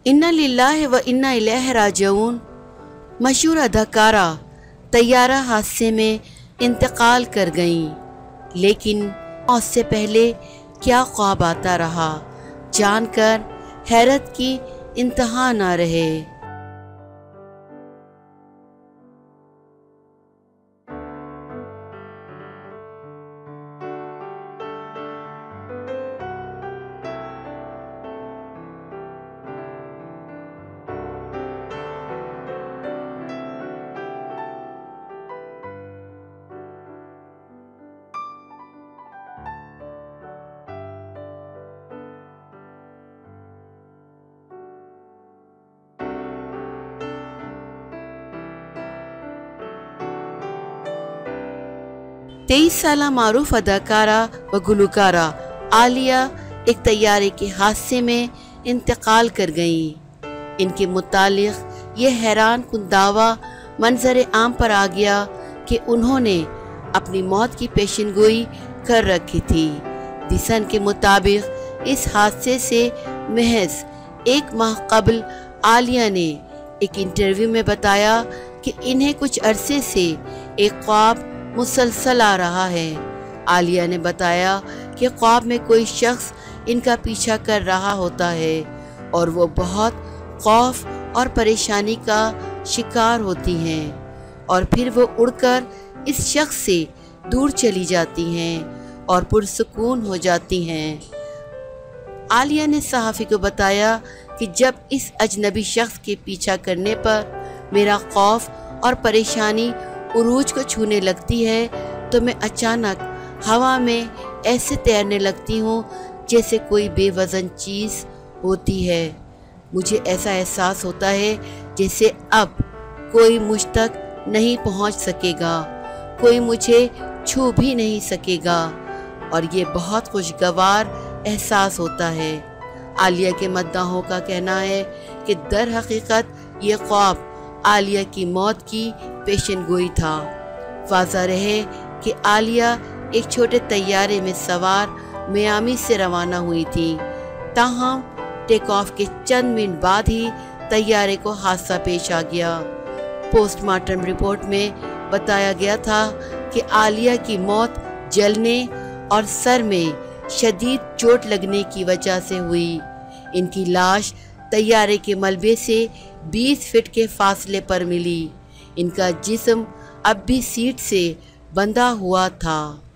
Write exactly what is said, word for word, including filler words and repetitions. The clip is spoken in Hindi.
इन्ना लिल्लाहि व इन्ना इलैहि राजिऊन। मशहूर अदाकारा तैयारा हादसे में इंतकाल कर गईं, लेकिन मौत से पहले क्या ख्वाब आता रहा, जानकर हैरत की इंतहा ना रहे। तेईस साल मारूफ अदाकारा व गुलकारा आलिया एक तैयारे के हादसे में इंतकाल कर गईं। इनके मुतालिक ये हैरान कुन दावा मंजर आम पर आ गया कि उन्होंने अपनी मौत की पेशेनगोई कर रखी थी। दिसन के मुताबिक इस हादसे से महज एक माह कबल आलिया ने एक इंटरव्यू में बताया कि इन्हें कुछ अरसे से एक ख्वाब मुसलसल आ रहा है। आलिया ने बताया कि ख्वाब में कोई शख्स इनका पीछा कर रहा होता है और वो बहुत खौफ और परेशानी का शिकार होती हैं और फिर वो उड़कर इस शख्स से दूर चली जाती हैं और पुरसुकून हो जाती हैं। आलिया ने सहाफ़ी को बताया कि जब इस अजनबी शख्स के पीछा करने पर मेरा खौफ और परेशानी उरूज को छूने लगती है तो मैं अचानक हवा में ऐसे तैरने लगती हूँ जैसे कोई बेवज़न चीज़ होती है। मुझे ऐसा एहसास होता है जैसे अब कोई मुझ तक नहीं पहुँच सकेगा, कोई मुझे छू भी नहीं सकेगा और ये बहुत खुशगवार एहसास होता है। आलिया के मद्दाहों का कहना है कि दर हकीकत ये ख्वाब आलिया की मौत की पेशेनगोई था। वाज़ा रहे कि आलिया एक छोटे तैयारे में सवार मियामी से रवाना हुई थी, ताहम टेक ऑफ के चंद मिनट बाद ही तैयारे को हादसा पेश आ गया। पोस्टमार्टम रिपोर्ट में बताया गया था कि आलिया की मौत जलने और सर में शदीद चोट लगने की वजह से हुई। इनकी लाश तैयारे के मलबे से बीस फीट के फासले पर मिली। इनका जिस्म अब भी सीट से बंधा हुआ था।